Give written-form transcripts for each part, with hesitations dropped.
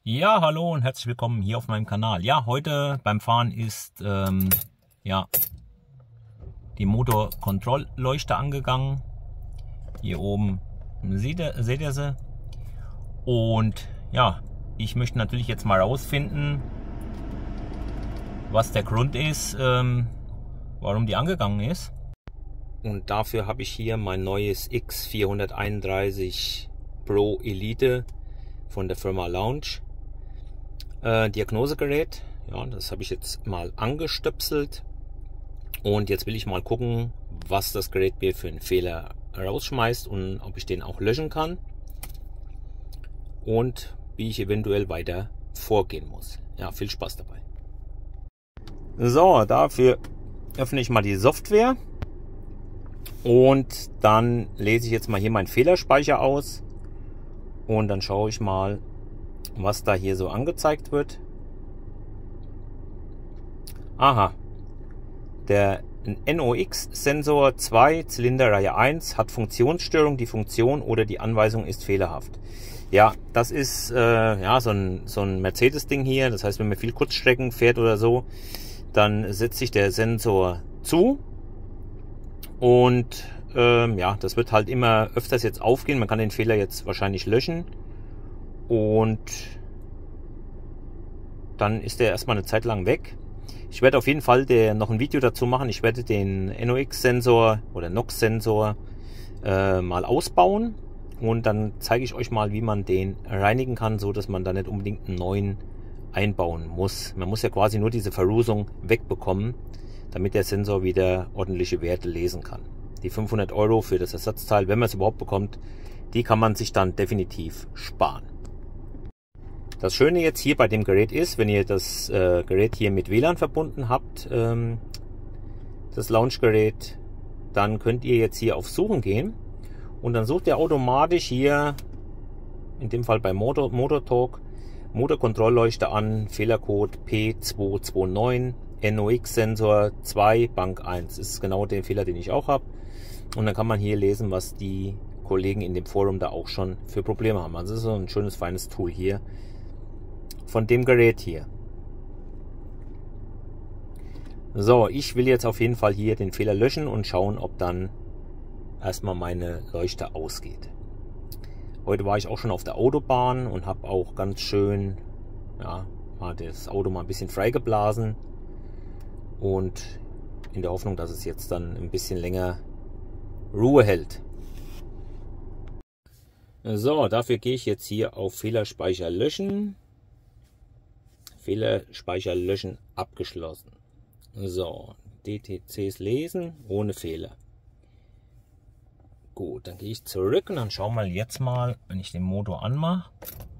Ja, hallo und herzlich willkommen hier auf meinem Kanal. Ja, heute beim Fahren ist ja, die Motorkontrollleuchte angegangen. Hier oben seht ihr sie. Und ja, ich möchte natürlich jetzt mal rausfinden, was der Grund ist, warum die angegangen ist. Und dafür habe ich hier mein neues X431 Pro Elite von der Firma Launch Diagnosegerät. Ja, das habe ich jetzt mal angestöpselt und jetzt will ich mal gucken, was das Gerät mir für einen Fehler rausschmeißt und ob ich den auch löschen kann und wie ich eventuell weiter vorgehen muss. Ja, viel Spaß dabei. So, dafür öffne ich mal die Software und dann lese ich jetzt mal hier meinen Fehlerspeicher aus und dann schaue ich mal, was da hier so angezeigt wird. Aha, der NOx-Sensor 2 Zylinderreihe 1 hat Funktionsstörung, die Funktion oder die Anweisung ist fehlerhaft. Ja, das ist ja, so ein Mercedes-Ding hier. Das heißt, wenn man viel Kurzstrecken fährt oder so, dann setzt sich der Sensor zu und ja, das wird halt immer öfters jetzt aufgehen. Man kann den Fehler jetzt wahrscheinlich löschen und dann ist der erstmal eine Zeit lang weg. Ich werde auf jeden Fall noch ein Video dazu machen. Ich werde den NOx-Sensor oder NOx-Sensor mal ausbauen und dann zeige ich euch mal, wie man den reinigen kann, so dass man da nicht unbedingt einen neuen einbauen muss. Man muss ja quasi nur diese Verrußung wegbekommen, damit der Sensor wieder ordentliche Werte lesen kann. Die 500 € für das Ersatzteil, wenn man es überhaupt bekommt, die kann man sich dann definitiv sparen. Das Schöne jetzt hier bei dem Gerät ist, wenn ihr das Gerät hier mit WLAN verbunden habt, das Launchgerät, dann könnt ihr jetzt hier auf Suchen gehen und dann sucht ihr automatisch hier, in dem Fall bei Motortalk, Motorkontrollleuchte an, Fehlercode P229, NOx-Sensor 2, Bank 1. Das ist genau der Fehler, den ich auch habe. Und dann kann man hier lesen, was die Kollegen in dem Forum da auch schon für Probleme haben. Also das ist so ein schönes, feines Tool hier von dem Gerät hier. So, ich will jetzt auf jeden Fall hier den Fehler löschen und schauen, ob dann erstmal meine Leuchte ausgeht. Heute war ich auch schon auf der Autobahn und habe auch ganz schön, ja, mal das Auto mal ein bisschen freigeblasen und in der Hoffnung, dass es jetzt dann ein bisschen länger Ruhe hält. So, dafür gehe ich jetzt hier auf Fehlerspeicher löschen. Fehlerspeicher löschen abgeschlossen. So, DTCs lesen ohne Fehler. Gut, dann gehe ich zurück und dann schauen wir jetzt mal, wenn ich den Motor anmache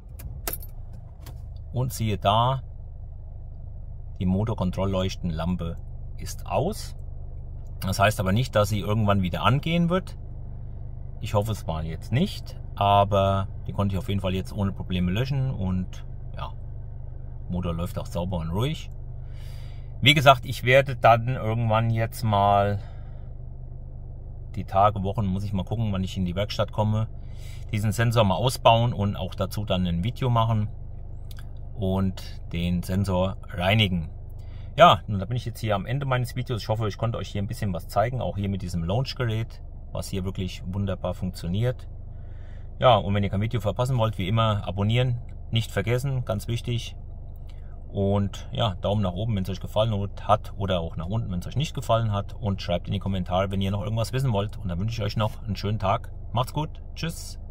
und siehe da, die Motorkontrollleuchtenlampe ist aus. Das heißt aber nicht, dass sie irgendwann wieder angehen wird. Ich hoffe es mal jetzt nicht, aber die konnte ich auf jeden Fall jetzt ohne Probleme löschen und ja, Motor läuft auch sauber und ruhig. Wie gesagt, ich werde dann irgendwann jetzt mal die Tage, Wochen, muss ich mal gucken, wann ich in die Werkstatt komme, diesen Sensor mal ausbauen und auch dazu dann ein Video machen und den Sensor reinigen. Ja, und da bin ich jetzt hier am Ende meines Videos. Ich hoffe, ich konnte euch hier ein bisschen was zeigen, auch hier mit diesem Launch-Gerät, was hier wirklich wunderbar funktioniert. Ja, und wenn ihr kein Video verpassen wollt, wie immer, abonnieren, nicht vergessen, ganz wichtig. Und ja, Daumen nach oben, wenn es euch gefallen hat oder auch nach unten, wenn es euch nicht gefallen hat. Und schreibt in die Kommentare, wenn ihr noch irgendwas wissen wollt. Und dann wünsche ich euch noch einen schönen Tag. Macht's gut. Tschüss.